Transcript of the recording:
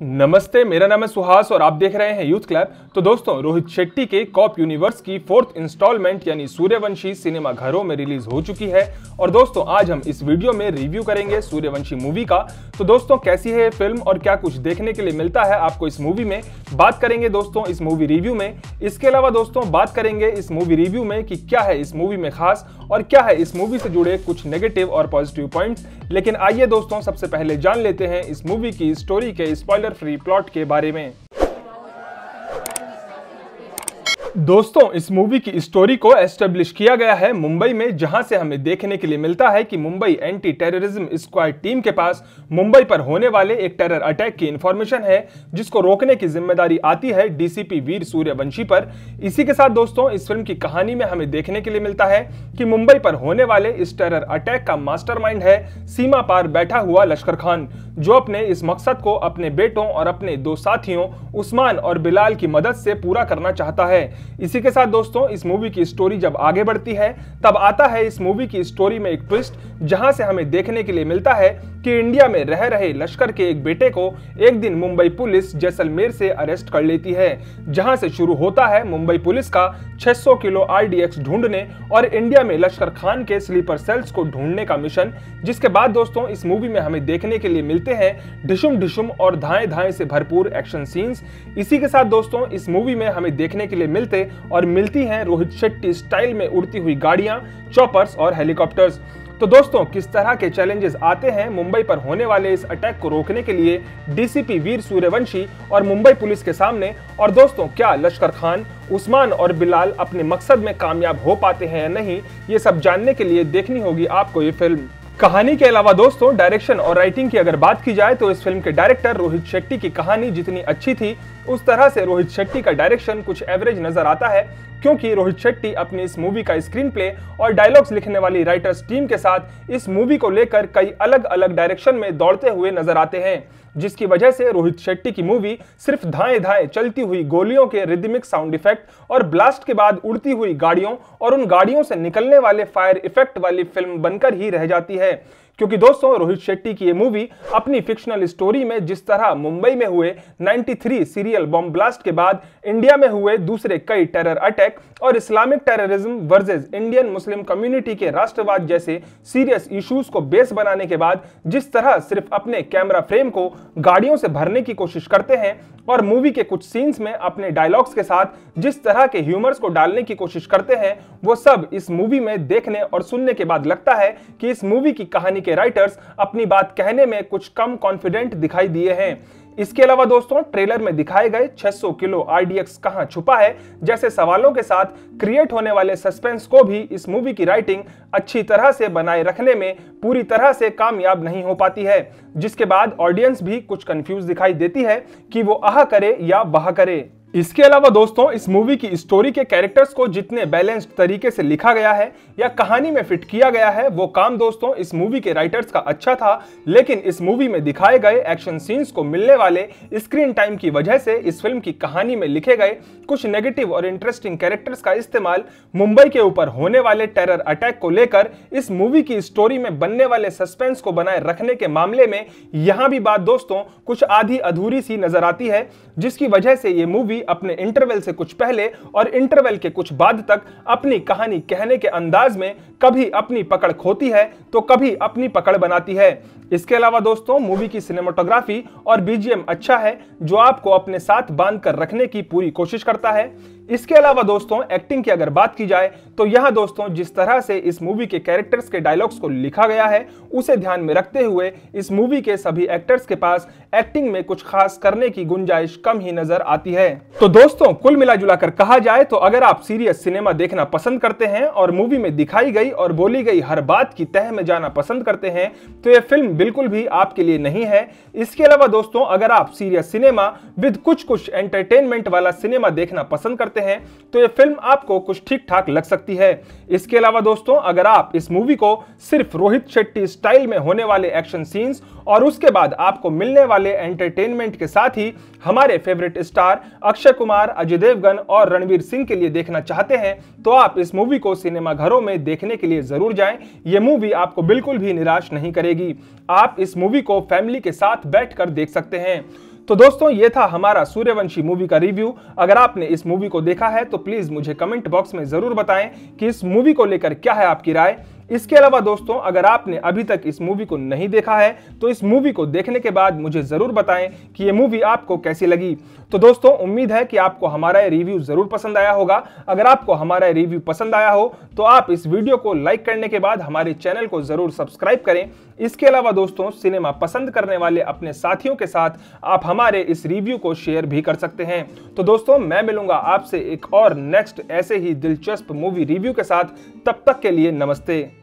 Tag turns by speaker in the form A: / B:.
A: नमस्ते, मेरा नाम है सुहास और आप देख रहे हैं यूथ क्लब। तो दोस्तों, रोहित शेट्टी के कॉप यूनिवर्स की 4th इंस्टॉलमेंट यानी सूर्यवंशी सिनेमा घरों में रिलीज हो चुकी है। और दोस्तों, आज हम इस वीडियो में रिव्यू करेंगे सूर्यवंशी मूवी का। तो दोस्तों, कैसी है फिल्म और क्या कुछ देखने के लिए मिलता है आपको इस मूवी में, बात करेंगे दोस्तों इस मूवी रिव्यू में। इसके अलावा दोस्तों, बात करेंगे इस मूवी रिव्यू में कि क्या है इस मूवी में खास और क्या है इस मूवी से जुड़े कुछ नेगेटिव और पॉजिटिव पॉइंट्स। लेकिन आइए दोस्तों, सबसे पहले जान लेते हैं इस मूवी की स्टोरी के स्पॉइलर फ्री प्लॉट के बारे में। दोस्तों, इस मूवी की स्टोरी को एस्टेब्लिश किया गया है मुंबई में, जहां से हमें देखने के लिए मिलता है कि Mumbai anti terrorism squad team के पास मुंबई पर होने वाले एक टेरर अटैक की इंफॉर्मेशन है, जिसको रोकने की जिम्मेदारी आती है डीसीपी वीर सूर्यवंशी पर। इसी के साथ दोस्तों, इस फिल्म की कहानी में हमें देखने के लिए मिलता है कि मुंबई पर होने वाले इस टेरर अटैक का मास्टरमाइंड है सीमा पार बैठा हुआ लश्कर खान, जो अपने इस मकसद को अपने बेटों और अपने दो साथियों उस्मान और बिलाल की मदद से पूरा करना चाहता है। इसी के साथ दोस्तों, इस मूवी की स्टोरी जब आगे बढ़ती है तब आता है इस मूवी की स्टोरी में एक ट्विस्ट, जहां से हमें देखने के लिए मिलता है कि इंडिया में रह रहे लश्कर के एक बेटे को एक दिन मुंबई पुलिस जैसलमेर से अरेस्ट कर लेती है, जहां से शुरू होता है मुंबई पुलिस का 600 किलो आरडीएक्स ढूंढने और इंडिया में लश्कर खान के स्लीपर सेल्स को ढूंढने का मिशन। जिसके बाद दोस्तों, इस मूवी में हमें देखने के लिए मिलते हैं ढिशुम ढिशुम और धाएं धाएं से भरपूर एक्शन सीन्स। इसी के साथ दोस्तों, इस मूवी में हमें देखने के लिए मिलते और मिलती हैं रोहित शेट्टी स्टाइल में उड़ती हुई गाड़ियां, चॉपर्स और हेलीकॉप्टर्स। तो दोस्तों, किस तरह के चैलेंजेस आते हैं मुंबई पर होने वाले इस अटैक को रोकने के लिए डीसीपी वीर सूर्यवंशी और मुंबई पुलिस के सामने, और दोस्तों क्या लश्कर खान, उस्मान और बिलाल अपने मकसद में कामयाब हो पाते हैं या नहीं, ये सब जानने के लिए देखनी होगी आपको ये फिल्म। कहानी के अलावा दोस्तों, डायरेक्शन और राइटिंग की अगर बात की जाए तो इस फिल्म के डायरेक्टर रोहित शेट्टी की कहानी जितनी अच्छी थी, उस तरह से रोहित शेट्टी का डायरेक्शन कुछ एवरेज नजर आता है, क्योंकि रोहित शेट्टी अपनी इस मूवी का स्क्रीन प्ले और डायलॉग्स लिखने वाली राइटर्स टीम के साथ इस मूवी को लेकर कई अलग अलग डायरेक्शन में दौड़ते हुए नजर आते हैं, जिसकी वजह से रोहित शेट्टी की मूवी सिर्फ धाएं धाएं चलती हुई गोलियों के रिदमिक साउंड इफेक्ट और ब्लास्ट के बाद उड़ती हुई गाड़ियों और उन गाड़ियों से निकलने वाले फायर इफेक्ट वाली फिल्म बनकर ही रह जाती है। क्योंकि दोस्तों, रोहित शेट्टी की ये मूवी अपनी फिक्शनल स्टोरी में जिस तरह मुंबई में हुए 93 सीरियल बॉम्ब ब्लास्ट के बाद इंडिया में हुए दूसरे कई टेरर अटैक और Islamic terrorism versus Indian Muslim community के राष्ट्रवाद जैसे सीरियस इश्यूज को बेस बनाने के बाद जिस तरह सिर्फ अपने कैमरा फ्रेम को गाड़ियों से भरने की कोशिश करते हैं और मूवी के कुछ सीन्स में अपने डायलॉग्स के साथ जिस तरह के ह्यूमर्स को डालने की कोशिश करते हैं, वो सब इस मूवी में देखने और सुनने के बाद लगता है कि इस मूवी की कहानी के राइटर्स अपनी बात कहने में कुछ कम कॉन्फिडेंट दिखाई दिए हैं। इसके अलावा दोस्तों, ट्रेलर में दिखाए गए 600 किलो आरडीएक्स कहां छुपा है जैसे सवालों के साथ क्रिएट होने वाले सस्पेंस को भी इस मूवी की राइटिंग अच्छी तरह से बनाए रखने में पूरी तरह से कामयाब नहीं हो पाती है, जिसके बाद ऑडियंस भी कुछ कंफ्यूज दिखाई देती है कि वो आह करे या वाह करे। इसके अलावा दोस्तों, इस मूवी की स्टोरी के कैरेक्टर्स को जितने बैलेंस्ड तरीके से लिखा गया है या कहानी में फिट किया गया है, वो काम दोस्तों इस मूवी के राइटर्स का अच्छा था। लेकिन इस मूवी में दिखाए गए एक्शन सीन्स को मिलने वाले स्क्रीन टाइम की वजह से इस फिल्म की कहानी में लिखे गए कुछ नेगेटिव और इंटरेस्टिंग कैरेक्टर्स का इस्तेमाल मुंबई के ऊपर होने वाले टेरर अटैक को लेकर इस मूवी की स्टोरी में बनने वाले सस्पेंस को बनाए रखने के मामले में यहां भी बात दोस्तों कुछ आधी अधूरी सी नजर आती है, जिसकी वजह से ये मूवी अपने इंटरवल से कुछ पहले और इंटरवल के कुछ बाद तक अपनी कहानी कहने के अंदाज में कभी अपनी पकड़ खोती है तो कभी अपनी पकड़ बनाती है। इसके अलावा दोस्तों, मूवी की सिनेमाटोग्राफी और बीजीएम अच्छा है, जो आपको अपने साथ बांध कर रखने की पूरी कोशिश करता है। इसके अलावा दोस्तों, एक्टिंग की अगर बात की जाए तो यहां दोस्तों जिस तरह से इस मूवी के कैरेक्टर्स के डायलॉग्स को लिखा गया है, उसे ध्यान में रखते हुए इस मूवी के सभी एक्टर्स के पास एक्टिंग में कुछ खास करने की गुंजाइश कम ही नजर आती है। तो दोस्तों, कुल मिला जुला कर कहा जाए तो अगर आप सीरियस सिनेमा देखना पसंद करते हैं और मूवी में दिखाई गई और बोली गई हर बात की तह में जाना पसंद करते हैं, तो यह फिल्म बिल्कुल भी आपके लिए नहीं है। इसके अलावा दोस्तों, अगर आप सीरियस सिनेमा विद कुछ एंटरटेनमेंट वाला सिनेमा देखना पसंद करते हैं, तो यह फिल्म आपको कुछ ठीक ठाक लग सकती है। इसके अलावा दोस्तों, अगर आप इस मूवी को सिर्फ रोहित शेट्टी स्टाइल में होने वाले एक्शन सीन्स और उसके बाद आपको मिलने वाले एंटरटेनमेंट के साथ ही हमारे फेवरेट स्टार अक्षय कुमार, अजय देवगन और रणवीर सिंह के लिए देखना चाहते हैं, तो आप इस मूवी को सिनेमा घरों में देखने के लिए जरूर जाएं। यह मूवी आपको बिल्कुल भी निराश नहीं करेगी। आप इस मूवी को फैमिली के साथ बैठकर देख सकते हैं। तो दोस्तों ये था हमारा सूर्यवंशी मूवी का रिव्यू। अगर आपने इस मूवी को देखा है तो प्लीज मुझे कमेंट बॉक्स में जरूर बताएं कि इस मूवी को लेकर क्या है आपकी राय। इसके अलावा दोस्तों अगर आपने अभी तक इस मूवी को नहीं देखा है तो इस मूवी को देखने के बाद मुझे जरूर बताएं कि ये मूवी आपको कैसी लगी। तो दोस्तों उम्मीद है कि आपको हमारा ये रिव्यू जरूर पसंद आया होगा। अगर आपको हमारा ये रिव्यू पसंद आया हो तो आप इस वीडियो को लाइक करने के बाद हमारे चैनल को जरूर सब्सक्राइब करें। इसके अलावा दोस्तों सिनेमा पसंद करने वाले अपने साथियों के साथ आप हमारे इस रिव्यू को शेयर भी कर सकते हैं। तो दोस्तों मैं मिलूंगा आपसे एक और नेक्स्ट ऐसे ही दिलचस्प मूवी रिव्यू के साथ। तब तक के लिए नमस्ते।